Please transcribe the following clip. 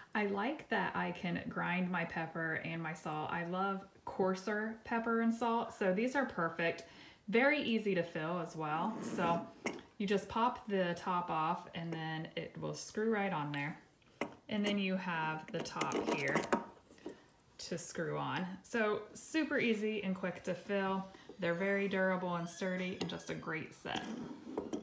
I like that I can grind my pepper and my salt. I love coarser pepper and salt, so these are perfect. Very easy to fill as well. So you just pop the top off and then it will screw right on there. And then you have the top here to screw on. So super easy and quick to fill. They're very durable and sturdy and just a great set.